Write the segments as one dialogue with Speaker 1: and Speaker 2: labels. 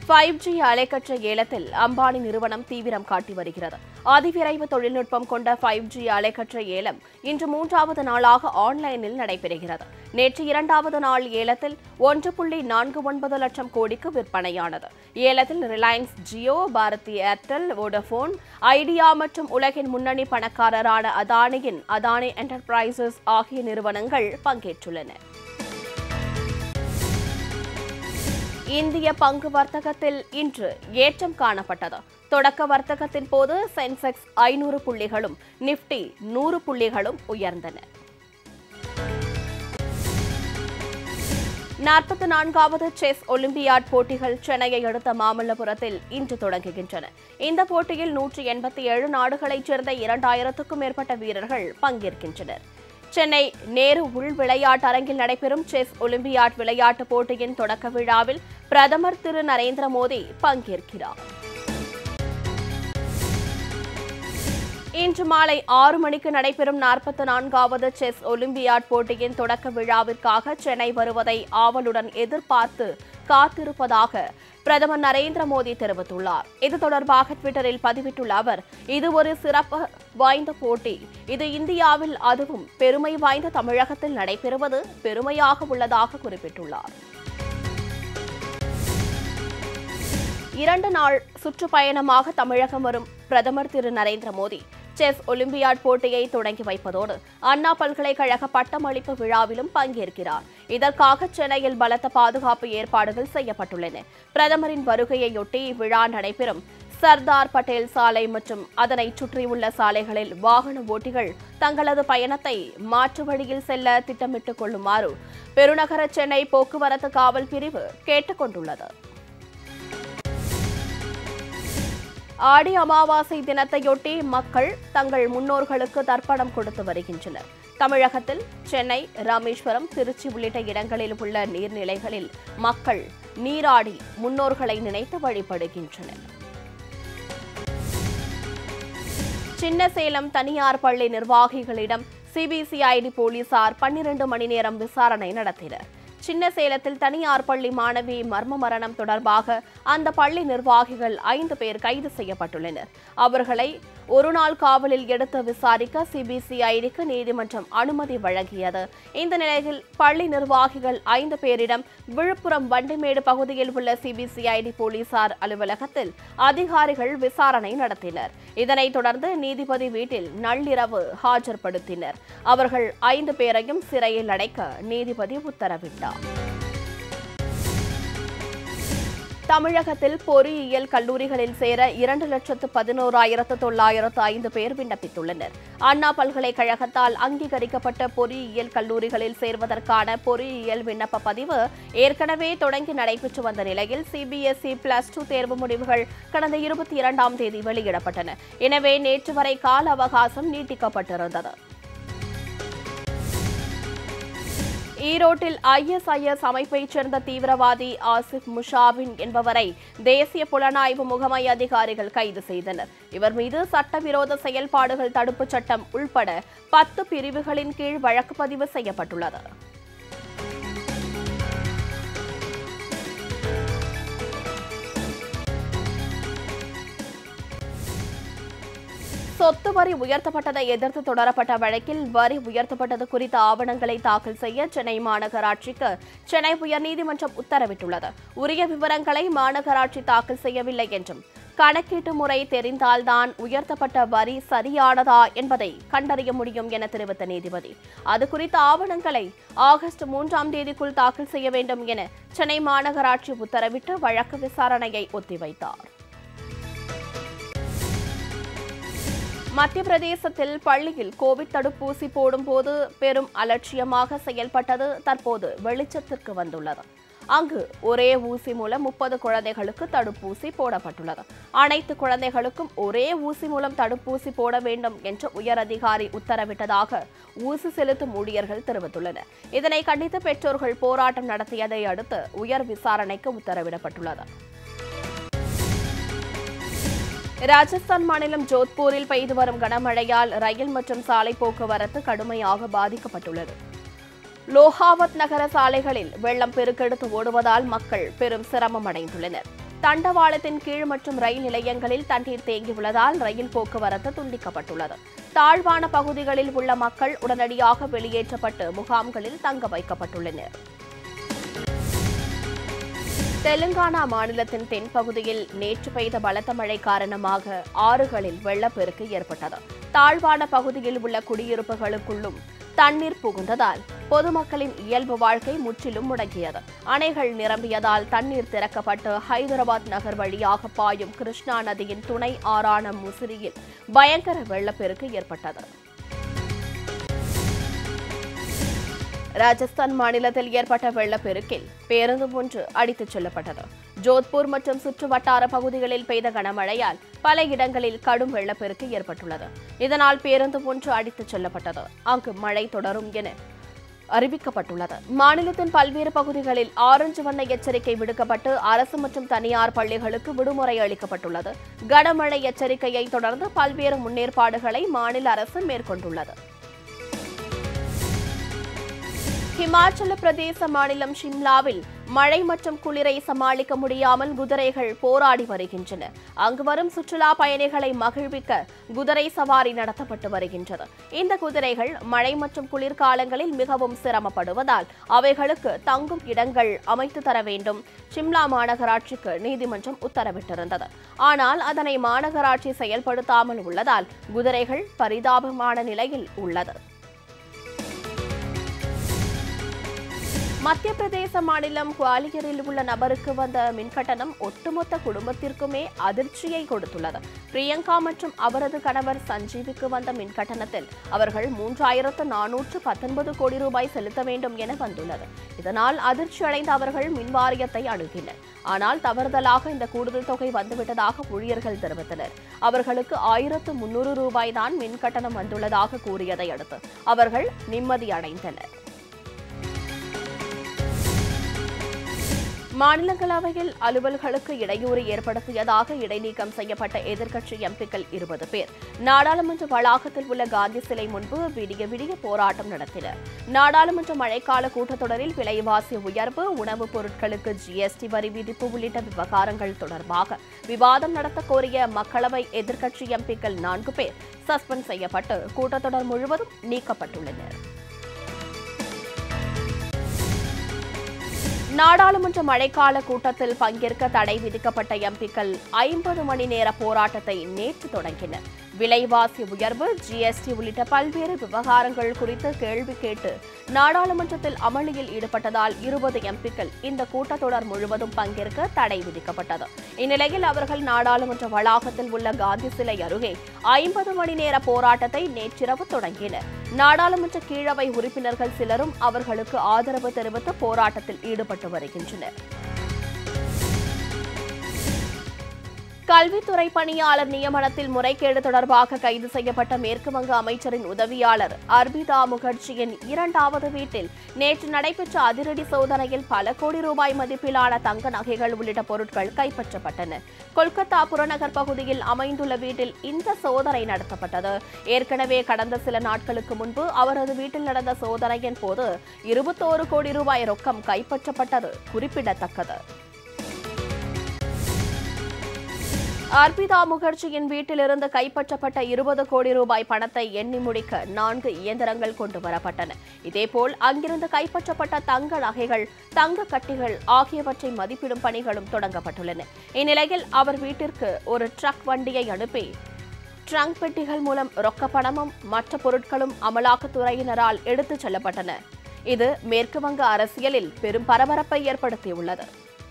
Speaker 1: 5G அலைக்கற்றை ஏலத்தில் அம்பானி நிறுவனம் தீவிரம் காட்டி வருகிறது. அதிவிரைவு தொழில்நுட்பம் கொண்ட 5G அலைக்கற்றை ஏலம் இன்று 3வது நாளாக ஆன்லைனில் நடைபெறுகிறது. நேற்று 2வது நாள் ஏலத்தில் 1.49 லட்சம் கோடிக்கு விற்பனையானது. ஏலத்தில் Reliance Jio, Bharti Airtel, Vodafone, Idea மற்றும் உலகின் முன்னணி பணக்காரரான அதானியின் அதானி என்டர்பிரைசஸ் ஆகிய நிறுவனங்கள் பங்கேற்றுள்ளன. இந்திய பங்கு வர்த்தகத்தில் இன்று ஏற்றம் காணப்பட்டது. தொடக்க வர்த்தகத்தின் போது சென்செக்ஸ் 500 புள்ளிகளும், நிப்டி 100 புள்ளிகளும் உயர்ந்தன. 44வது செஸ் ஒலிம்பியாட் போட்டிகள் சென்னையை அடுத்த மாமல்லபுரத்தில் இன்று தொடங்குகின்றன. இந்த போட்டியில் 187 நாடுகளைச் சேர்ந்த 2000க்கும் மேற்பட்ட வீரர்கள் பங்கேற்கின்றனர். சென்னை நேரு உள் விளையாட்டரங்கில் நடைபெறும் செஸ் ஒலிம்பியாட் விளையாட்டுப் போட்டியின் தொடக்க விழாவில் பிரதமர் திரு நரேந்திர மோடி பங்கேற்கிறார். இன்று மாலை 6 மணிக்கு நடைபெறும் 44வது செஸ் ஒலிம்பியாட் போட்டியின் தொடக்க விழாவிற்காக சென்னை வருவதை ஆவலுடன் எதிர்பார்த்து காத்திருப்பதாக பிரதமர் நரேந்திர மோடி தெரிவித்துள்ளார். இது தொடர்பாக ட்விட்டரில் பதிவிட்டுள்ள அவர், இது ஒரு சிறப்பு வாய்ந்த போட்டி. இது இந்தியாவில், அதுவும் பெருமை வாய்ந்த தமிழகத்தில் நடைபெறுவது பெருமையாக உள்ளதாக குறிப்பிட்டுள்ளார். 2 நாள் சுற்றுப்பயணமாக தமிழகம் வரும் பிரதமர் திரு நரேந்திர மோடி செஸ் ஒலிம்பியாட் போட்டியை தொடங்கி வைப்பதோடு அண்ணா பல்கலைக்கழக பட்டமளிப்பு விழாவிலும் பங்கேற்கிறார். இதற்காக சென்னையில் பலத்த பாதுகாப்பு ஏற்பாடுகள் செய்யப்பட்டுள்ளன. பிரதமரின் வருகையையொட்டி விழா நடைபெறும் சர்தார் பட்டேல் சாலை மற்றும் அதனை சுற்றியுள்ள சாலைகளில் வாகன ஓட்டிகள் தங்களது பயணத்தை மாற்று வழியில் செல்ல திட்டமிட்டுக் கொள்ளுமாறு பெருநகர சென்னை போக்குவரத்து காவல் பிரிவு கேட்டுக் கொண்டுள்ளது. ஆடி அமாவாசை தினத்தையொட்டி மக்கள் தங்கள் முன்னோர்களுக்கு தர்ப்பணம் கொடுத்து வருகின்றனர். தமிழகத்தில் சென்னை, ராமேஸ்வரம், திருச்சி உள்ளிட்ட இடங்களில் உள்ள நீர்நிலைகளில் மக்கள் நீராடி முன்னோர்களை நினைத்து வழிபடுகின்றனர். சின்னசேலம் தனியார் பள்ளி நிர்வாகிகளிடம் சிபிசிஐடி போலீசார் 12 மணி நேரம் விசாரணை நடத்தினர். சின்னசேலத்தில் தனியார் பள்ளி மாணவி மர்ம மரணம் தொடர்பாக அந்த பள்ளி நிர்வாகிகள் 5 பேர் கைது செய்யப்பட்டுள்ளனர். அவர்களை ஒருநாள் காவலில் எடுத்து விசாரிக்க சிபிசிஐடிக்கு நீதிமன்றம் அனுமதி வழங்கியது. இந்த நிலையில் பள்ளி நிர்வாகிகள் 5 பேரிடம் விழுப்புரம் வண்டிமேடு பகுதியில் உள்ள சிபிசிஐடி போலீசார் அலுவலகத்தில் அதிகாரிகள் விசாரணை நடத்தினர். இதனைத் தொடர்ந்து நீதிபதி வீட்டில் நள்ளிரவு ஆஜர்படுத்தினர். அவர்கள் 5 பேரையும் சிறையில் அடைக்க நீதிபதி உத்தரவிட்டார். தமிழகத்தில் பொறியியல் கல்லூரிகளில் சேர 2,11,905 பேர் விண்ணப்பித்துள்ளனர். அண்ணா பல்கலைக்கழகத்தால் அங்கீகரிக்கப்பட்ட பொறியியல் கல்லூரிகளில் சேர்வதற்கான பொறியியல் விண்ணப்ப பதிவு ஏற்கனவே தொடங்கி நடைபெற்று வந்த நிலையில் சிபிஎஸ்இ +2 தேர்வு முடிவுகள் கடந்த 22ஆம் தேதி வெளியிடப்பட்டன. எனவே நேற்று வரை கால அவகாசம் நீட்டிக்கப்பட்டிருந்தது. ஈரோட்டில் ISIS அமைப்பைச் சேர்ந்த தீவிரவாதி ஆசிப் முஷாபின் என்பவரை தேசிய புலனாய்வு முகமை அதிகாரிகள் கைது செய்தனர். இவர் மீது சட்டவிரோத செயல்பாடுகள் தடுப்புச் சட்டம் உள்பட 10 பிரிவுகளின் கீழ் வழக்கு பதிவு செய்யப்பட்டுள்ளது. சொத்து வரி உயர்த்தப்பட்டதை எதிர்த்து தொடரப்பட்ட வழக்கில் வரி உயர்த்தப்பட்டது குறித்த ஆவணங்களை தாக்கல் செய்ய சென்னை மாநகராட்சிக்கு சென்னை உயர்நீதிமன்றம் உத்தரவிட்டுள்ளது. உரிய விவரங்களை மாநகராட்சி தாக்கல் செய்யவில்லை என்றும், கணக்கீட்டு முறை தெரிந்தால்தான் உயர்த்தப்பட்ட வரி சரியானதா என்பதை கண்டறிய முடியும் என தெரிவித்த நீதிபதி, அது குறித்த ஆவணங்களை ஆகஸ்ட் 3ஆம் தேதிக்குள் தாக்கல் செய்ய வேண்டும் என சென்னை மாநகராட்சி உத்தரவிட்டு வழக்கு விசாரணையை ஒத்திவைத்தார். மத்திய பிரதேசத்தில் பள்ளியில் கோவிட் தடுப்பூசி போடும்போது பெரும் அலட்சியமாக செயல்பட்டது தற்போது வெளிச்சத்திற்கு வந்துள்ளது. அங்கு ஒரே ஊசி மூலம் 30 குழந்தைகளுக்கு தடுப்பூசி போடப்பட்டுள்ளது. அனைத்து குழந்தைகளுக்கும் ஒரே ஊசி மூலம் தடுப்பூசி போட வேண்டும் என்று உயரதிகாரி உத்தரவிட்டதாக ஊசி செலுத்தும் ஊழியர்கள் தெரிவித்துள்ளனர். இதனை கண்டித்து பெற்றோர்கள் போராட்டம் நடத்தியதை அடுத்து உயர் விசாரணைக்கு உத்தரவிடப்பட்டுள்ளது. ராஜஸ்தான் மாநிலம் ஜோத்பூரில் பெய்து வரும் கனமழையால் ரயில் மற்றும் சாலை போக்குவரத்து கடுமையாக பாதிக்கப்பட்டுள்ளது. லோஹாவத் நகர சாலைகளில் வெள்ளம் பெருக்கெடுத்து ஓடுவதால் மக்கள் பெரும் சிரமம் அடைந்துள்ளனர். தண்டவாளத்தின் கீழ் மற்றும் ரயில் நிலையங்களில் தண்ணீர் தேங்கியுள்ளதால் ரயில் போக்குவரத்து துண்டிக்கப்பட்டுள்ளது. தாழ்வான பகுதிகளில் உள்ள மக்கள் உடனடியாக வெளியேற்றப்பட்டு முகாம்களில் தங்க வைக்கப்பட்டுள்ளனர். தெலுங்கானா மாநிலத்தின் தென்பகுதியில் நேற்று பெய்த பலத்த மழை காரணமாக ஆறுகளில் வெள்ளப்பெருக்கு ஏற்பட்டது. தாழ்வான பகுதியில் உள்ள குடியிருப்புகளுக்குள்ளும் தண்ணீர் புகுந்ததால் பொதுமக்களின் இயல்பு வாழ்க்கை முற்றிலும் முடங்கியது. அணைகள் நிரம்பியதால் தண்ணீர் திறக்கப்பட்டு ஹைதராபாத் நகர் வழியாக பாயும் கிருஷ்ணா நதியின் துணை ஆறான முசிறியில் பயங்கர வெள்ளப்பெருக்கு ஏற்பட்டது. ராஜஸ்தான் மாநிலத்தில் ஏற்பட்ட வெள்ளப்பெருக்கில் பேருந்து ஒன்று அடித்துச் செல்லப்பட்டது. ஜோத்பூர் மற்றும் சுற்றுவட்டார பகுதிகளில் பெய்த கனமழையால் பல இடங்களில் கடும் வெள்ளப்பெருக்கு ஏற்பட்டுள்ளது. இதனால் பேருந்து ஒன்று அடித்துச் செல்லப்பட்டது. அங்கு மழை தொடரும் என அறிவிக்கப்பட்டுள்ளது. மாநிலத்தின் பல்வேறு பகுதிகளில் ஆரஞ்சு வண்ண எச்சரிக்கை விடுக்கப்பட்டு அரசு மற்றும் தனியார் பள்ளிகளுக்கு விடுமுறை அளிக்கப்பட்டுள்ளது. கனமழை எச்சரிக்கையை தொடர்ந்து பல்வேறு முன்னேற்பாடுகளை மாநில அரசு மேற்கொண்டுள்ளது. ஹிமாச்சல பிரதேச மாநிலம் ஷிம்லாவில் மழை மற்றும் குளிரை சமாளிக்க முடியாமல் குதிரைகள் போராடி வருகின்றன. அங்கு வரும் சுற்றுலா பயணிகளை மகிழ்விக்க குதிரை சவாரி நடத்தப்பட்டு வருகின்றது. இந்த குதிரைகள் மழை மற்றும் குளிர்காலங்களில் மிகவும் சிரமப்படுவதால் அவைகளுக்கு தங்கும் இடங்கள் அமைத்து தர வேண்டும் ஷிம்லா மாநகராட்சிக்கு நீதிமன்றம் உத்தரவிட்டிருந்தது. ஆனால் அதனை மாநகராட்சி செயல்படுத்தாமல் உள்ளதால் குதிரைகள் பரிதாபமான நிலையில் உள்ளது. மத்திய பிரதேச மாநிலம் குவாலியரில் உள்ள நபருக்கு வந்த மின்கட்டணம் ஒட்டுமொத்த குடும்பத்திற்குமே அதிர்ச்சியை கொடுத்துள்ளது. பிரியங்கா மற்றும் அவரது கணவர் சஞ்சீவுக்கு வந்த மின்கட்டணத்தில் அவர்கள் 3,419 கோடி ரூபாய் செலுத்த வேண்டும் என வந்துள்ளது. இதனால் அதிர்ச்சி அடைந்த அவர்கள் மின்வாரியத்தை அணுகினர். ஆனால் தவறுதலாக இந்த கூடுதல் தொகை வந்துவிட்டதாக ஊழியர்கள் தெரிவித்தனர். அவர்களுக்கு 1,300 ரூபாய் தான் மின்கட்டணம் வந்துள்ளதாக கூறியதை அடுத்து அவர்கள் நிம்மதி அடைந்தனர். மாநிலங்களவையில் அலுவல்களுக்கு இடையூறு ஏற்படுத்தியதாக இடைநீக்கம் செய்யப்பட்ட எதிர்க்கட்சி எம்பிக்கள் 20 பேர் நாடாளுமன்ற வளாகத்தில் உள்ள காந்தி சிலை முன்பு விடிய போராட்டம் நடத்தினர். நாடாளுமன்ற மழைக்கால கூட்டத்தொடரில் விலைவாசி உயர்வு, உணவுப் பொருட்களுக்கு ஜிஎஸ்டி வரி விதிப்பு உள்ளிட்ட விவகாரங்கள் தொடர்பாக விவாதம் நடத்த கோரிய மக்களவை எதிர்க்கட்சி எம்பிக்கள் 4 பேர் சஸ்பெண்ட் செய்யப்பட்டு கூட்டத்தொடர் முழுவதும் நீக்கப்பட்டுள்ளனர். நாடாளுமன்ற மழைக்கால கூட்டத்தில் பங்கேற்க தடை விதிக்கப்பட்ட எம்பிக்கள் 50 மணி நேர போராட்டத்தை நேற்று தொடங்கினர். விலைவாசி உயர்வு, ஜிஎஸ்டி உள்ளிட்ட பல்வேறு விவகாரங்கள் குறித்து கேள்வி கேட்டு நாடாளுமன்றத்தில் அமளியில் ஈடுபட்டதால் 20 எம்பிக்கள் இந்த கூட்டத்தொடர் முழுவதும் பங்கேற்க தடை விதிக்கப்பட்டது. இந்நிலையில் அவர்கள் நாடாளுமன்ற வளாகத்தில் உள்ள காந்தி சிலை அருகே 50 மணி நேர போராட்டத்தை நேற்றிரவு தொடங்கினர். நாடாளுமன்ற கீழவை உறுப்பினர்கள் சிலரும் அவர்களுக்கு ஆதரவு தெரிவித்து போராட்டத்தில் ஈடுபட்டு வருகின்றனர். கல்வித்துறை பணியாளர் நியமனத்தில் முறைகேடு தொடர்பாக கைது செய்யப்பட்ட மேற்குவங்க அமைச்சரின் உதவியாளர் அர்பிதா முகர்ஜியின் 2வது வீட்டில் நேற்று நடைபெற்ற அதிரடி சோதனையில் பல கோடி ரூபாய் மதிப்பிலான தங்க நகைகள் உள்ளிட்ட பொருட்கள் கைப்பற்றப்பட்டன. கொல்கத்தா புறநகர் பகுதியில் அமைந்துள்ள வீட்டில் இந்த சோதனை நடத்தப்பட்டது. ஏற்கனவே கடந்த சில நாட்களுக்கு முன்பு அவரது வீட்டில் நடந்த சோதனையின் போது 21 கோடி ரூபாய் ரொக்கம் கைப்பற்றப்பட்டது குறிப்பிடத்தக்கது. அர்பிதா முகர்ஜியின் வீட்டிலிருந்து கைப்பற்றப்பட்ட 20 கோடி ரூபாய் பணத்தை எண்ணி முடிக்க 4 இயந்திரங்கள் கொண்டு வரப்பட்டன. இதேபோல் அங்கிருந்து கைப்பற்றப்பட்ட தங்க நகைகள், தங்க கட்டிகள் ஆகியவற்றை மதிப்பிடும் பணிகளும் தொடங்கப்பட்டுள்ளன. இந்நிலையில் அவர் வீட்டிற்கு ஒரு ட்ரக் வண்டியை அனுப்பி ட்ரங்க் பெட்டிகள் மூலம் ரொக்க பணமும் மற்ற பொருட்களும் அமலாக்கத்துறையினரால் எடுத்துச் செல்லப்பட்டன. இது மேற்குவங்க அரசியலில் பெரும் பரபரப்பை ஏற்படுத்தியுள்ளது.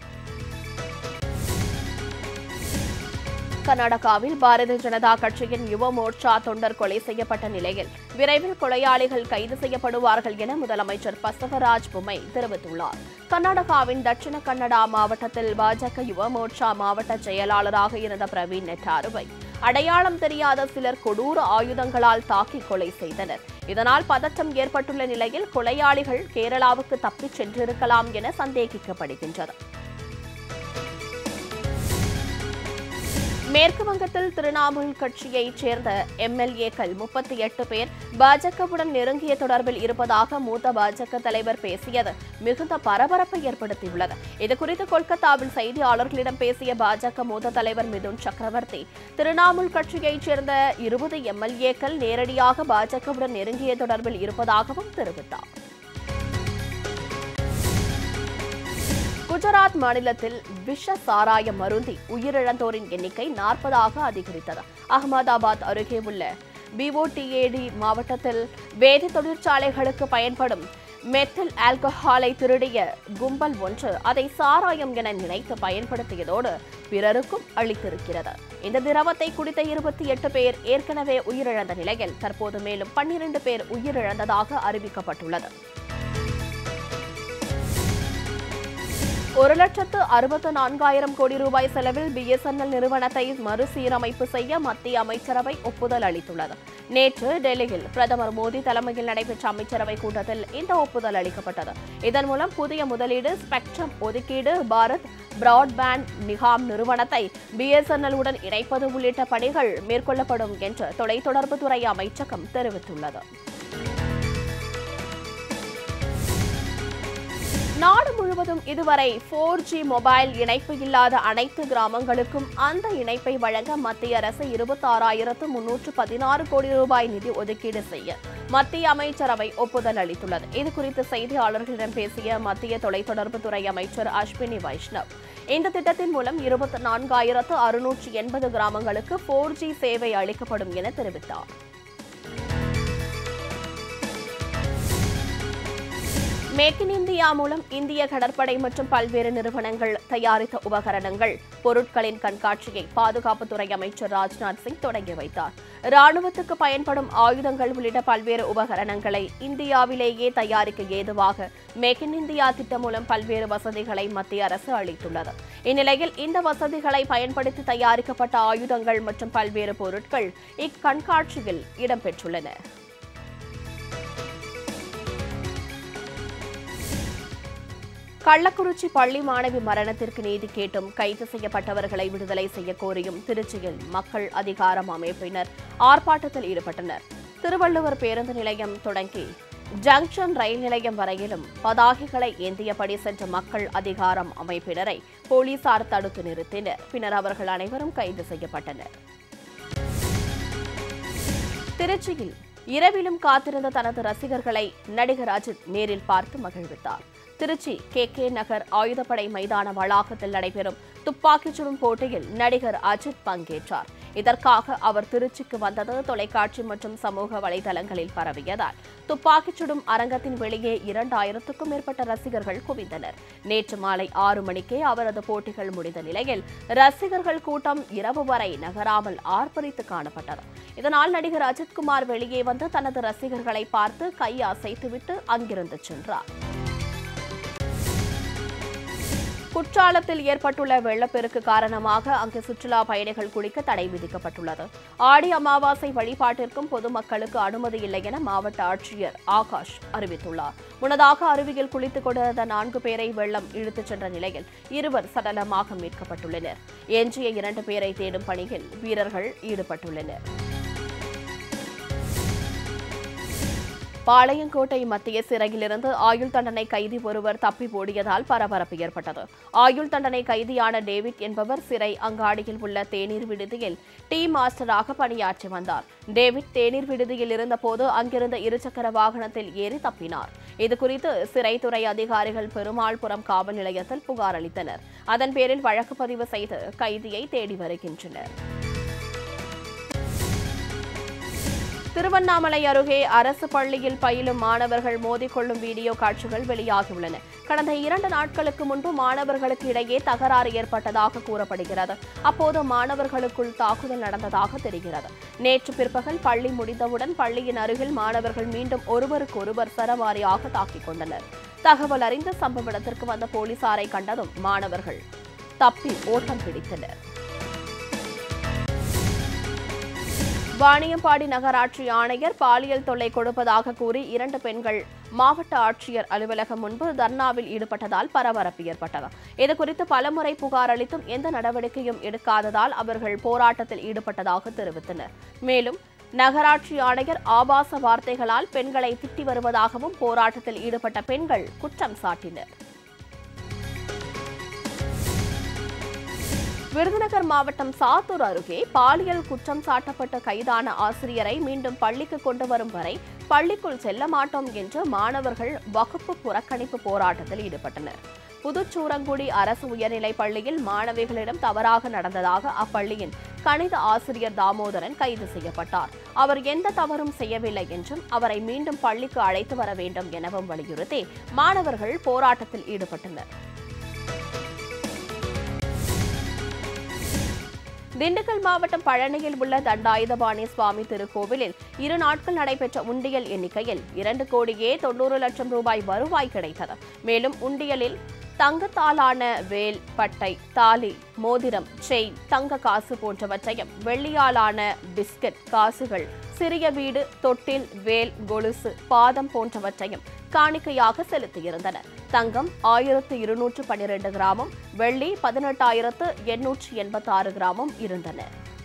Speaker 1: கர்நாடகாவில் பாரதிய ஜனதா கட்சியின் யுவ மோர்ச்சா தொண்டர் கொலை செய்யப்பட்ட நிலையில் விரைவில் கொலையாளிகள் கைது செய்யப்படுவார்கள் என முதலமைச்சர் பசவராஜ் பொம்மை தெரிவித்துள்ளார். கர்நாடகாவின் தட்சிண கன்னடா மாவட்டத்தில் பாஜக யுவ மோர்ச்சா மாவட்ட செயலாளராக இருந்த பிரவீன் நெட்டாருவை அடையாளம் தெரியாத சிலர் கொடூர ஆயுதங்களால் தாக்கி கொலை செய்தனர். இதனால் பதற்றம் ஏற்பட்டுள்ள நிலையில் கொலையாளிகள் கேரளாவுக்கு தப்பிச் சென்றிருக்கலாம் என சந்தேகிக்கப்படுகின்றது. மேற்கு வங்கத்தில் திரிணாமுல் கட்சியைச் சேர்ந்த எம்எல்ஏக்கள் 38 பேர் பாஜகவுடன் நெருங்கிய தொடர்பில் இருப்பதாக மூத்த பாஜக தலைவர் பேசியது மிகுந்த பரபரப்பை ஏற்படுத்தியுள்ளது. இதுகுறித்து கொல்கத்தாவில் செய்தியாளர்களிடம் பேசிய பாஜக மூத்த தலைவர் மிதுன் சக்கரவர்த்தி, திரிணாமுல் கட்சியைச் சேர்ந்த 20 எம்எல்ஏக்கள் நேரடியாக பாஜகவுடன் நெருங்கிய தொடர்பில் இருப்பதாகவும் தெரிவித்தார். குஜராத் மாநிலத்தில் விஷ சாராயம் மருந்தி உயிரிழந்தோரின் எண்ணிக்கை 40ஆக அதிகரித்தது. அகமதாபாத் அருகே உள்ள பிஓடிஏடி மாவட்டத்தில் வேதி தொழிற்சாலைகளுக்கு பயன்படும் மெத்தில் ஆல்கஹாலை திருடிய கும்பல் ஒன்று அதை சாராயம் என நினைத்து பயன்படுத்தியதோடு பிறருக்கும் அளித்திருக்கிறது. இந்த திரவத்தை குடித்த 28 பேர் ஏற்கனவே உயிரிழந்த நிலையில் தற்போது மேலும் 12 பேர் உயிரிழந்ததாக அறிவிக்கப்பட்டுள்ளது. 1,64,000 கோடி ரூபாய் செலவில் பிஎஸ்என்எல் நிறுவனத்தை மறுசீரமைப்பு செய்ய மத்திய அமைச்சரவை ஒப்புதல் அளித்துள்ளது. நேற்று டெல்லியில் பிரதமர் மோடி தலைமையில் நடைபெற்ற அமைச்சரவை கூட்டத்தில் இந்த ஒப்புதல் அளிக்கப்பட்டது. இதன் மூலம் புதிய முதலீடு, ஸ்பெக்ட்ரம் ஒதுக்கீடு, பாரத் பிராட்பேண்ட் நிகாம் நிறுவனத்தை பிஎஸ்என்எல் உடன் இணைப்பது உள்ளிட்ட பணிகள் மேற்கொள்ளப்படும் என்று தொலைத்தொடர்புத்துறை அமைச்சகம் தெரிவித்துள்ளது. நாடு முழுவதும் இதுவரை 4G மொபைல் இணைப்பு இல்லாத அனைத்து கிராமங்களுக்கும் அந்த இணைப்பை வழங்க மத்திய அரசு 26,316 கோடி ரூபாய் நிதி ஒதுக்கீடு செய்ய மத்திய அமைச்சரவை ஒப்புதல் அளித்துள்ளது. இதுகுறித்து செய்தியாளர்களிடம் பேசிய மத்திய தொலைத்தொடர்புத்துறை அமைச்சர் அஸ்வினி வைஷ்ணவ், இந்த திட்டத்தின் மூலம் 24,680 கிராமங்களுக்கு 4G சேவை அளிக்கப்படும் என தெரிவித்தார். மேக் இன் இந்தியா மூலம் இந்திய கடற்படை மற்றும் பல்வேறு நிறுவனங்கள் தயாரித்த உபகரணங்கள், பொருட்களின் கண்காட்சியை பாதுகாப்புத்துறை அமைச்சர் ராஜ்நாத் சிங் தொடங்கி வைத்தார். ராணுவத்துக்கு பயன்படும் ஆயுதங்கள் உள்ளிட்ட பல்வேறு உபகரணங்களை இந்தியாவிலேயே தயாரிக்க ஏதுவாக மேக் இன் இந்தியா திட்டம் மூலம் பல்வேறு வசதிகளை மத்திய அரசு அளித்துள்ளது. இந்நிலையில் இந்த வசதிகளை பயன்படுத்தி தயாரிக்கப்பட்ட ஆயுதங்கள் மற்றும் பல்வேறு பொருட்கள் இக்கண்காட்சியில் இடம்பெற்றுள்ளன. கள்ளக்குறிச்சி பள்ளி மாணவி மரணத்திற்கு நீதி கேட்டும் கைது செய்யப்பட்டவர்களை விடுதலை செய்ய கோரியும் திருச்சியில் மக்கள் அதிகாரம் அமைப்பினர் ஆர்ப்பாட்டத்தில் ஈடுபட்டனர். திருவள்ளுவர் பேருந்து நிலையம் தொடங்கி ஜங்ஷன் ரயில் நிலையம் வரையிலும் பதாகைகளை ஏந்தியபடி சென்ற மக்கள் அதிகாரம் அமைப்பினரை போலீசார் தடுத்து நிறுத்தினர். பின்னர் அவர்கள் அனைவரும் கைது செய்யப்பட்டனர். திருச்சியில் இரவிலும் காத்திருந்த தனது ரசிகர்களை நடிகர் அஜித் நேரில் பார்த்து மகிழ்வித்தார். திருச்சி KK நகர் ஆயுதப்படை மைதான வளாகத்தில் நடைபெறும் துப்பாக்கிச் சுடும் போட்டியில் நடிகர் அஜித் பங்கேற்றார். இதற்காக அவர் திருச்சிக்கு வந்தது தொலைக்காட்சி மற்றும் சமூக வலைதளங்களில் பரவியதால் துப்பாக்கிச் சுடும் அரங்கத்தின் வெளியே 2000க்கும் மேற்பட்ட ரசிகர்கள் குவிந்தனர். நேற்று மாலை 6 மணிக்கே அவரது போட்டிகள் முடிந்த நிலையில் ரசிகர்கள் கூட்டம் இரவு வரை நகராமல் ஆர்ப்பரித்து காணப்பட்டது. இதனால் நடிகர் அஜித்குமார் வெளியே வந்து தனது ரசிகர்களை பார்த்து கை அசைத்துவிட்டு அங்கிருந்து சென்றார். குற்றாலத்தில் ஏற்பட்டுள்ள வெள்ளப்பெருக்கு காரணமாக அங்கு சுற்றுலா பயணிகள் குளிக்க தடை விதிக்கப்பட்டுள்ளது. ஆடி அமாவாசை வழிபாட்டிற்கும் பொதுமக்களுக்கு அனுமதி இல்லை என மாவட்ட ஆட்சியர் ஆகாஷ் அறிவித்துள்ளார். முன்னதாக அருவியில் குளித்துக் கொண்டிருந்த 4 பேரை வெள்ளம் இழுத்துச் சென்ற நிலையில் 2 சடலமாக மீட்கப்பட்டுள்ளனர். எஞ்சிய 2 பேரை தேடும் பணியில் வீரர்கள் ஈடுபட்டுள்ளனர். பாளையங்கோட்டை மத்திய சிறையிலிருந்து ஆயுள் தண்டனை கைதி ஒருவர் தப்பி ஓடியதால் பரபரப்பு ஏற்பட்டது. ஆயுள் தண்டனை கைதியான டேவிட் என்பவர் சிறை அங்காடியில் உள்ள தேநீர் விடுதியில் டீ மாஸ்டராக பணியாற்றி வந்தார். டேவிட் தேநீர் விடுதியில் இருந்தபோது அங்கிருந்த 2 சக்கர வாகனத்தில் ஏறி தப்பினார். இதுகுறித்து சிறைத்துறை அதிகாரிகள் பெருமாள்புரம் காவல் நிலையத்தில் புகார் அளித்தனர். அதன் பேரில் வழக்கு பதிவு செய்து கைதியை தேடி வருகின்றனர். திருவண்ணாமலை அருகே அரசு பள்ளியில் பயிலும் மாணவர்கள் மோதிக்கொள்ளும் வீடியோ காட்சிகள் வெளியாகியுள்ளன. கடந்த 2 நாட்களுக்கு முன்பு மாணவர்களுக்கு இடையே தகராறு ஏற்பட்டதாக கூறப்படுகிறது. அப்போது மாணவர்களுக்குள் தாக்குதல் நடந்ததாக தெரிகிறது. நேற்று பிற்பகல் பள்ளி முடிந்தவுடன் பள்ளியின் அருகில் மாணவர்கள் மீண்டும் ஒருவருக்கொருவர் சரமாரியாக தாக்கிக் கொண்டனர். தகவல் அறிந்து சம்பவ இடத்திற்கு வந்த போலீசாரை கண்டதும் மாணவர்கள் தப்பி ஓட்டம் பிடித்தனர். வாணியம்பாடி நகராட்சி ஆணையர் பாலியல் தொல்லை கொடுப்பதாக கூறி 2 பெண்கள் மாவட்ட ஆட்சியர் அலுவலகம் முன்பு தர்ணாவில் ஈடுபட்டதால் பரபரப்பு ஏற்பட்டது. இதுகுறித்து பலமுறை புகார் அளித்தும் எந்த நடவடிக்கையும் எடுக்காததால் அவர்கள் போராட்டத்தில் ஈடுபட்டதாக தெரிவித்தனர். மேலும் நகராட்சி ஆணையர் ஆபாச வார்த்தைகளால் பெண்களை திட்டி வருவதாகவும் போராட்டத்தில் ஈடுபட்ட பெண்கள் குற்றம் சாட்டினர். விருதுநகர் மாவட்டம் சாத்தூர் அருகே பாலியல் குற்றம் சாட்டப்பட்ட கைதான ஆசிரியரை மீண்டும் பள்ளிக்கு கொண்டு வரும் வரை பள்ளிக்குள் செல்ல மாட்டோம் என்று மாணவர்கள் வகுப்பு புறக்கணிப்பு போராட்டத்தில் ஈடுபட்டனர். புதுச்சூரங்குடி அரசு உயர்நிலைப் பள்ளியில் மாணவிகளிடம் தவறாக நடந்ததாக அப்பள்ளியின் கணித ஆசிரியர் தாமோதரன் கைது செய்யப்பட்டார். அவர் எந்த தவறும் செய்யவில்லை என்றும் அவரை மீண்டும் பள்ளிக்கு அழைத்து வர வேண்டும் எனவும் வலியுறுத்தி மாணவர்கள் போராட்டத்தில் ஈடுபட்டனர். திண்டுக்கல் மாவட்டம் பழனியில் உள்ள தண்டாயுதபாணி சுவாமி திருக்கோவிலில் 2 நாட்கள் நடைபெற்ற உண்டியல் எண்ணிக்கையில் 2,90,00,000 ரூபாய் வருவாய் கிடைத்தது. மேலும் உண்டியலில் தங்கத்தாலான வேல், பட்டை, தாலி, மோதிரம், செயின், தங்க காசு போன்றவற்றையும் வெள்ளியாலான பிஸ்கட், காசுகள், சிறிய வீடு, தொட்டில், வேல், கொலுசு, பாதம் போன்றவற்றையும் காணிக்கையாக செலுத்தியிருந்தனர். தங்கம் 1212 கிராமும், வெள்ளி 18,886 கிராமும் இருந்தன.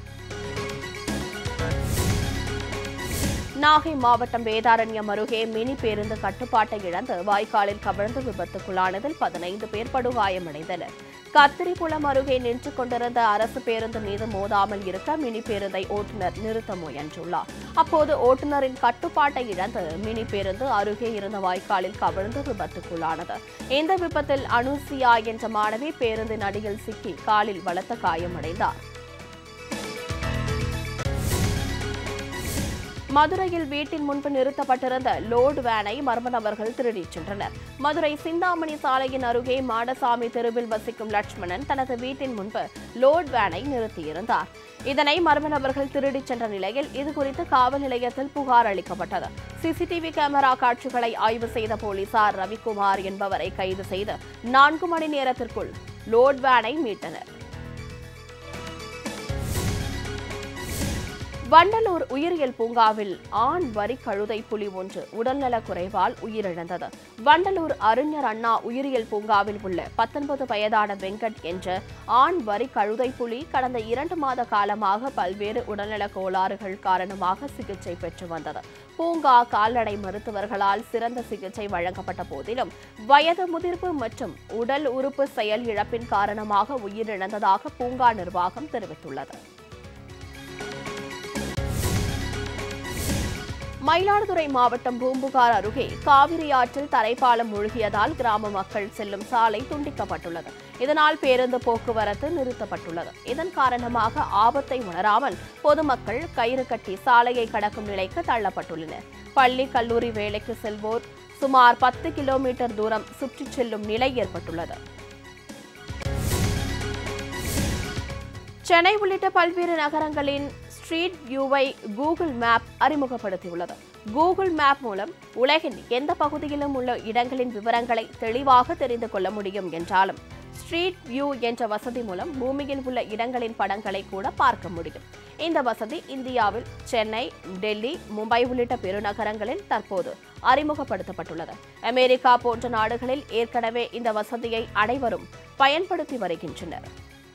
Speaker 1: நாகை மாவட்டம் வேதாரண்யம் அருகே மினி பேருந்து கட்டுப்பாட்டை இழந்து வாய்க்காலில் கவிழ்ந்து விபத்துக்குள்ளானதில் 15 பேர் படுகாயமடைந்தனர். கத்திரிப்புலம் அருகே நின்று கொண்டிருந்த அரசு பேருந்து மீது மோதாமல் இருக்க மினி பேருந்தை ஓட்டுநர் நிறுத்த முயன்றுள்ளார். அப்போது ஓட்டுநரின் கட்டுப்பாட்டை இழந்து மினி பேருந்து அருகே இருந்த வாய்க்காலில் கவிழ்ந்து விபத்துக்குள்ளானது. இந்த விபத்தில் அனுசியா என்ற மாணவி பேருந்தின் அடியில் சிக்கி காலில் பலத்த காயமடைந்தார். மதுரையில் வீட்டின் முன்பு நிறுத்தப்பட்டிருந்த லோடு வேனை மர்ம நபர்கள் திருடிச் சென்றனர். மதுரை சிந்தாமணி சாலையின் அருகே மாடசாமி தெருவில் வசிக்கும் லட்சுமணன் தனது வீட்டின் முன்பு லோடு வேனை நிறுத்தியிருந்தார். இதனை மர்ம நபர்கள் திருடிச் சென்ற நிலையில் இதுகுறித்து காவல் நிலையத்தில் புகார் அளிக்கப்பட்டது. சிசிடிவி கேமரா காட்சிகளை ஆய்வு செய்த போலீசார் ரவிக்குமார் என்பவரை கைது செய்து 4 மணி நேரத்திற்குள் லோடு வேனை மீட்டனர். வண்டலூர் உயிரியல் பூங்காவில் ஆண் வரி கழுதை புலி ஒன்று உடல்நலக் குறைவால் உயிரிழந்தது. வண்டலூர் அறிஞர் அண்ணா உயிரியல் பூங்காவில் உள்ள 19 வயதான வெங்கட் என்ற ஆண் வரி கழுதை புலி கடந்த 2 மாத காலமாக பல்வேறு உடல்நலக் கோளாறுகள் காரணமாக சிகிச்சை பெற்று வந்தது. பூங்கா கால்நடை மருத்துவர்களால் சிறந்த சிகிச்சை வழங்கப்பட்ட போதிலும் வயது முதிர்வு மற்றும் உடல் உறுப்பு செயல் இழப்பின் காரணமாக உயிரிழந்ததாக பூங்கா நிர்வாகம் தெரிவித்துள்ளது. மயிலாடுதுறை மாவட்டம் பூம்புகார் அருகே காவிரி ஆற்றில் தரைப்பாலம் மூழ்கியதால் கிராம மக்கள் செல்லும் சாலை துண்டிக்கப்பட்டுள்ளது. இதனால் பேருந்து போக்குவரத்து நிறுத்தப்பட்டுள்ளது. இதன் காரணமாக ஆபத்தை உணராமல் பொதுமக்கள் கயிறு கட்டி சாலையை கடக்கும் நிலைக்கு தள்ளப்பட்டுள்ளனர். பள்ளி, கல்லூரி வேலைக்கு செல்வோர் சுமார் 10 கிலோமீட்டர் தூரம் சுற்றிச் செல்லும் நிலை ஏற்பட்டுள்ளது. சென்னை உள்ளிட்ட பல்வேறு நகரங்களின் ஸ்ட்ரீட் வியூவை கூகுள் மேப் அறிமுகப்படுத்தியுள்ளது. கூகுள் மேப் மூலம் உலகின் எந்த பகுதியிலும் உள்ள இடங்களின் விவரங்களை தெளிவாக தெரிந்து கொள்ள முடியும் என்றாலும் ஸ்ட்ரீட் வியூ என்ற வசதி மூலம் பூமியில் உள்ள இடங்களின் படங்களை கூட பார்க்க முடியும். இந்த வசதி இந்தியாவில் சென்னை, டெல்லி, மும்பை உள்ளிட்ட பெருநகரங்களில் தற்போது அறிமுகப்படுத்தப்பட்டுள்ளது. அமெரிக்கா போன்ற நாடுகளில் ஏற்கனவே இந்த வசதியை அனைவரும் பயன்படுத்தி வருகின்றனர்.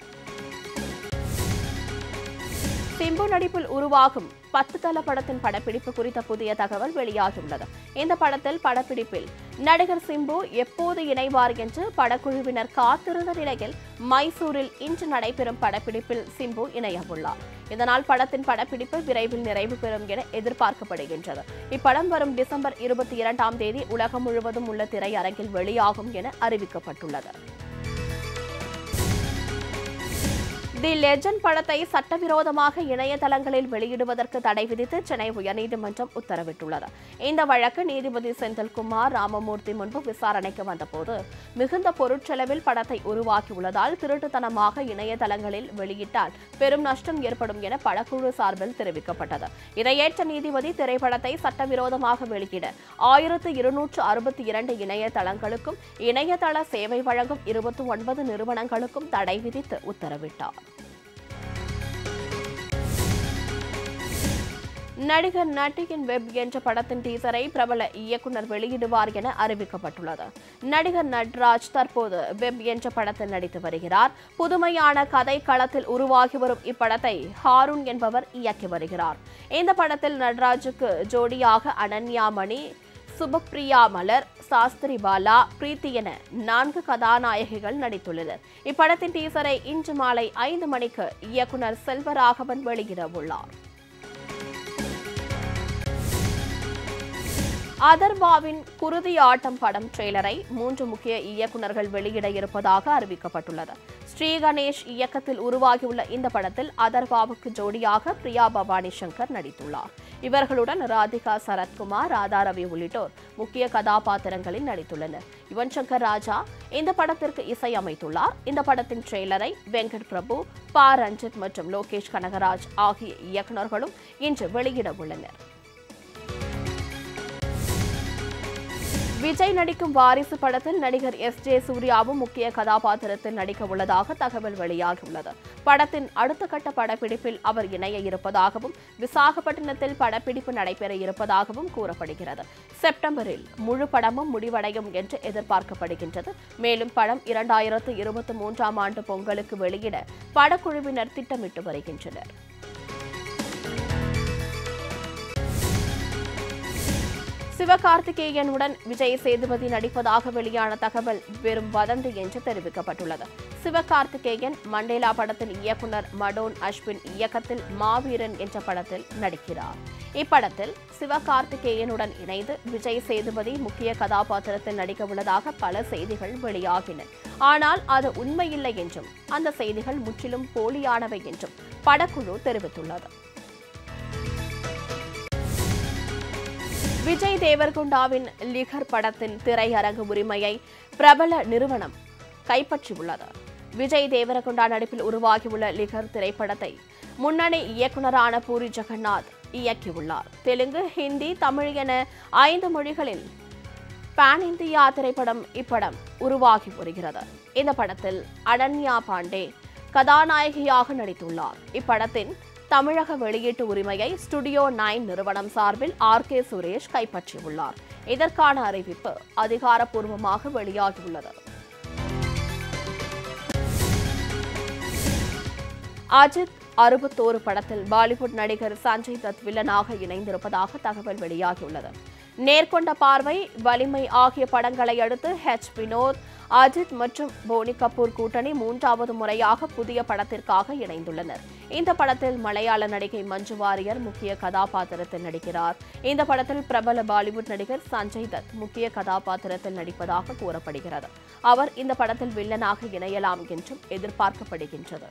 Speaker 1: சிம்பு நடிப்பில் உருவாகும் 10 தல படத்தின் படப்பிடிப்பு குறித்த புதிய தகவல் வெளியாகியுள்ளது. இந்த படத்தில் படப்பிடிப்பில் நடிகர் சிம்பு எப்போது இணைவார் என்று படக்குழுவினர் காத்திருந்த நிலையில் மைசூரில் இன்று நடைபெறும் படப்பிடிப்பில் சிம்பு இணையவுள்ளார். இதனால் படத்தின் படப்பிடிப்பு விரைவில் நிறைவு பெறும் என எதிர்பார்க்கப்படுகின்றது. இப்படம் வரும் டிசம்பர் 22ஆம் தேதி உலகம் முழுவதும் உள்ள திரையரங்கில் வெளியாகும் என அறிவிக்கப்பட்டுள்ளது. தி லெஜண்ட் படத்தை சட்டவிரோதமாக இணையதளங்களில் வெளியிடுவதற்கு தடை விதித்து சென்னை உயர்நீதிமன்றம் உத்தரவிட்டுள்ளது. இந்த வழக்கு நீதிபதி செந்தில்குமார் ராமமூர்த்தி முன்பு விசாரணைக்கு வந்தபோது மிகுந்த பொருட்செலவில் படத்தை உருவாக்கியுள்ளதால் திருட்டுத்தனமாக இணையதளங்களில் வெளியிட்டால் பெரும் நஷ்டம் ஏற்படும் என படக்குழு சார்பில் தெரிவிக்கப்பட்டது. இதை ஏற்ற நீதிபதி திரைப்படத்தை சட்டவிரோதமாக வெளியிட 1262 இணையதளங்களுக்கும் இணையதள சேவை வழங்கும் 29 நிறுவனங்களுக்கும் தடை விதித்து உத்தரவிட்டார். நடிகர் நட்டியின் வெப் என்ற படத்தின் டீசரை பிரபல இயக்குனர் வெளியிடுவார் என அறிவிக்கப்பட்டுள்ளது. நடிகர் நட்ராஜ் தற்போது வெப் என்ற படத்தில் நடித்து வருகிறார். புதுமையான கதை களத்தில் உருவாகி வரும் இப்படத்தை ஹாரூன் என்பவர் இயக்கி வருகிறார். இந்த படத்தில் நட்ராஜுக்கு ஜோடியாக அனன்யா மணி, சுபப்ரியா மலர், சாஸ்திரி பாலா, பிரீத்தி என 4 கதாநாயகிகள் நடித்துள்ளனர். இப்படத்தின் டீசரை இன்று மாலை 5 மணிக்கு இயக்குனர் செல்வராகவன் வெளியிட உள்ளார். அதர்வாவின் குருதி ஆட்டம் படம் ட்ரெய்லரை 3 முக்கிய இயக்குநர்கள் வெளியிட இருப்பதாக அறிவிக்கப்பட்டுள்ளது. ஸ்ரீ கணேஷ் இயக்கத்தில் உருவாகியுள்ள இந்த படத்தில் அதர்வாவுக்கு ஜோடியாக பிரியா பவானி சங்கர் நடித்துள்ளார். இவர்களுடன் ராதிகா சரத்குமார், ராதா ரவி உள்ளிட்டோர் முக்கிய கதாபாத்திரங்களில் நடித்துள்ளனர். யுவன் சங்கர் ராஜா இந்த படத்திற்கு இசை அமைத்துள்ளார். இந்த படத்தின் ட்ரெய்லரை வெங்கட் பிரபு, பா ரஞ்சித் மற்றும் லோகேஷ் கனகராஜ் ஆகிய இயக்குநர்களும் இன்று வெளியிட உள்ளனர். விஜய் நடிக்கும் வாரிசு படத்தில் நடிகர் எஸ்.ஜே. சூர்யாவும் முக்கிய கதாபாத்திரத்தில் நடிக்க உள்ளதாக தகவல் வெளியாகியுள்ளது. படத்தின் அடுத்த கட்ட படப்பிடிப்பில் அவர் இணைய இருப்பதாகவும் விசாகப்பட்டினத்தில் படப்பிடிப்பு நடைபெற இருப்பதாகவும் கூறப்படுகிறது. செப்டம்பரில் முழு படமும் முடிவடையும் என்று எதிர்பார்க்கப்படுகின்றது. மேலும் படம் 2023ஆம் ஆண்டு பொங்கலுக்கு வெளியிட படக்குழுவினர் திட்டமிட்டு வருகின்றனர். சிவகார்த்திகேயனுடன் விஜய் சேதுபதி நடிப்பதாக வெளியான தகவல் வெறும் வதந்தி என்று தெரிவிக்கப்பட்டுள்ளது. சிவகார்த்திகேயன் மண்டேலா படத்தின் இயக்குனர் மடோன் அஸ்வின் இயக்கத்தில் மாவீரன் என்ற படத்தில் நடிக்கிறார். இப்படத்தில் சிவகார்த்திகேயனுடன் இணைந்து விஜய் சேதுபதி முக்கிய கதாபாத்திரத்தில் நடிக்க உள்ளதாக பல செய்திகள் வெளியாகின. ஆனால் அது உண்மையில்லை என்றும் அந்த செய்திகள் முற்றிலும் போலியானவை என்றும் படக்குழு தெரிவித்துள்ளது. விஜய் தேவர்கொண்டாவின் லிகர் படத்தின் திரையரங்கு உரிமையை பிரபல நிறுவனம் கைப்பற்றியுள்ளது. விஜய் தேவரகொண்டா நடிப்பில் உருவாகியுள்ள லிகர் திரைப்படத்தை முன்னணி இயக்குநரான பூரி ஜெகநாத் இயக்கியுள்ளார். தெலுங்கு, ஹிந்தி, தமிழ் என 5 மொழிகளில் பான் இந்தியா திரைப்படம் இப்படம் உருவாகி வருகிறது. இந்த படத்தில் அனன்யா பாண்டே கதாநாயகியாக நடித்துள்ளார். இப்படத்தின் தமிழக வெளியீட்டு உரிமையை ஸ்டுடியோ 9 நிறுவனம் சார்பில் R.K. சுரேஷ் கைப்பற்றியுள்ளார். இதற்கான அறிவிப்பு அதிகாரப்பூர்வமாக வெளியாகியுள்ளது. அஜித் 61 படத்தில் பாலிவுட் நடிகர் சஞ்சய் தத் வில்லனாக இணைந்திருப்பதாக தகவல் வெளியாகியுள்ளது. நேர்கொண்ட பார்வை, வலிமை ஆகிய படங்களை அடுத்து வினோத், அஜித் மற்றும் போனி கபூர் கூட்டணி 3வது முறையாக புதிய படத்திற்காக இணைந்துள்ளனர். இந்த படத்தில் மலையாள நடிகை மஞ்சு வாரியர் முக்கிய கதாபாத்திரத்தில் நடிக்கிறார். இந்த படத்தில் பிரபல பாலிவுட் நடிகர் சஞ்சய் தத் முக்கிய கதாபாத்திரத்தில் நடிப்பதாக கூறப்படுகிறது. அவர் இந்த படத்தில் வில்லனாக இணையலாம் என்றும் எதிர்பார்க்கப்படுகின்றது.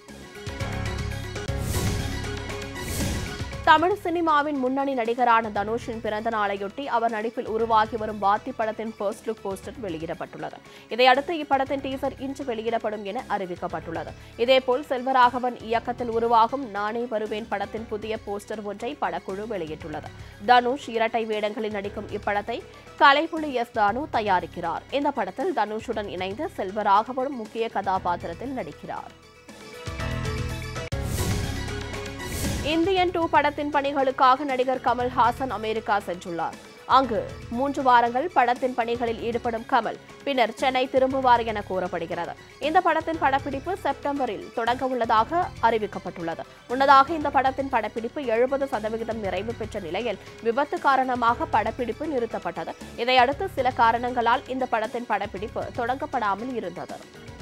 Speaker 1: தமிழ் சினிமாவின் முன்னணி நடிகரான தனுஷின் பிறந்த நாளையொட்டி அவர் நடிப்பில் உருவாகி வரும் வாத்தி படத்தின் ஃபர்ஸ்ட் லுக் போஸ்டர் வெளியிடப்பட்டுள்ளது. இதையடுத்து இப்படத்தின் டீசர் இன்று வெளியிடப்படும் என அறிவிக்கப்பட்டுள்ளது. இதேபோல் செல்வராகவன் இயக்கத்தில் உருவாகும் நானே வருவேன் படத்தின் புதிய போஸ்டர் ஒன்றை படக்குழு வெளியிட்டுள்ளது. தனுஷ் இரட்டை வேடங்களில் நடிக்கும் இப்படத்தை கலைப்புலி எஸ். தானு தயாரிக்கிறார். இந்த படத்தில் தனுஷுடன் இணைந்து செல்வராகவனும் முக்கிய கதாபாத்திரத்தில் நடிக்கிறார். இந்தியன் 2 படத்தின் பணிகளுக்காக நடிகர் கமல்ஹாசன் அமெரிக்கா சென்றுள்ளார். அங்கு 3 வாரங்கள் படத்தின் பணிகளில் ஈடுபடும் கமல் பின்னர் சென்னை திரும்புவார் என கூறப்படுகிறது. இந்த படத்தின் படப்பிடிப்பு செப்டம்பரில் தொடங்க உள்ளதாக அறிவிக்கப்பட்டுள்ளது. முன்னதாக இந்த படத்தின் படப்பிடிப்பு 70% நிறைவு பெற்ற நிலையில் விபத்து காரணமாக படப்பிடிப்பு நிறுத்தப்பட்டது. இதையடுத்து சில காரணங்களால் இந்த படத்தின் படப்பிடிப்பு தொடங்கப்படாமல் இருந்தது.